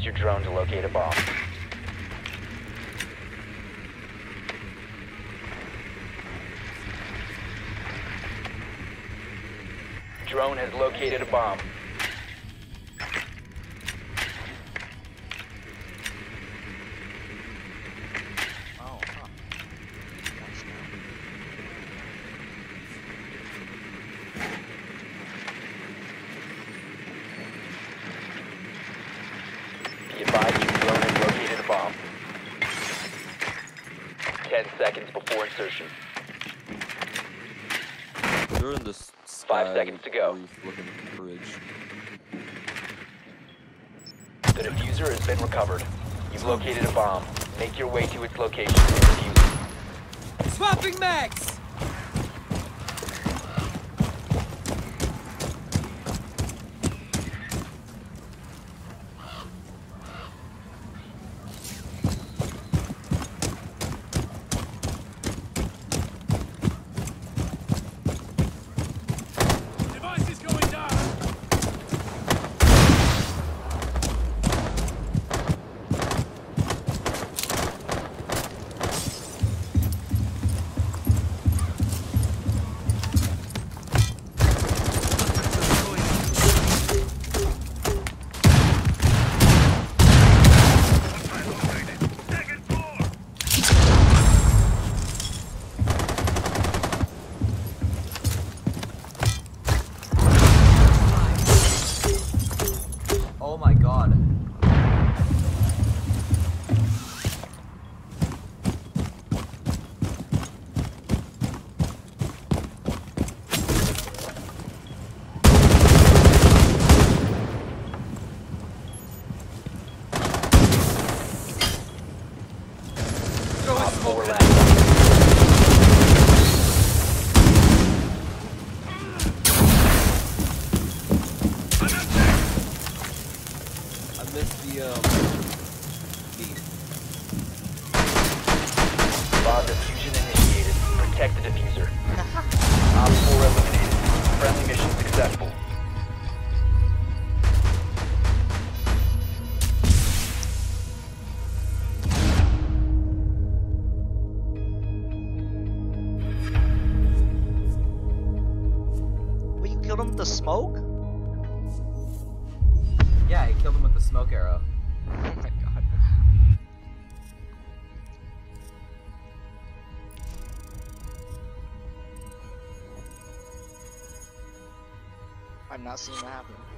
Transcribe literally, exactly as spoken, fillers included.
Use your drone to locate a bomb. Drone has located a bomb. Oh, huh. Be advised your drone has located a bomb. Ten seconds before insertion. They're in this Five sky seconds to go. roof looking bridge. The diffuser has been recovered. You've located a bomb. Make your way to its location and defuse it. Swapping mags! Device is going down. Oh my god. Throw a Op smoke four grenade. last. I missed the um beat. Bomb diffusion initiated. Protect the diffuser. Op four eliminated. Friendly mission successful. Well, you killed him with the smoke? Yeah, he killed him with the smoke arrow. Oh my god. I've not seen that happen.